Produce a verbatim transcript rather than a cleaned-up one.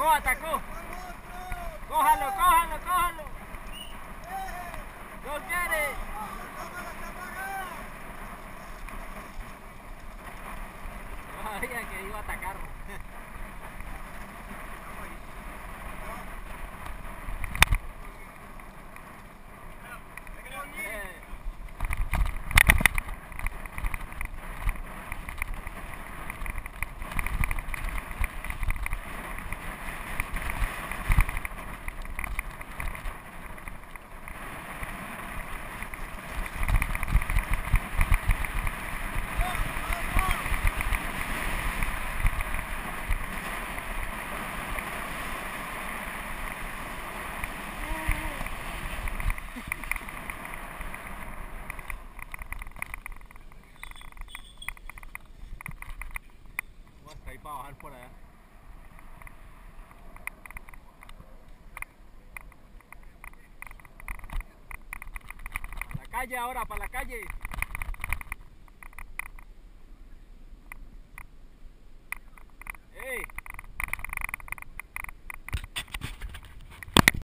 Atacó, atacó. Cójalo, cójalo, cójalo. Go get it. No sabía que iba a atacar. Ahí para bajar por allá. Para la calle ahora, para la calle.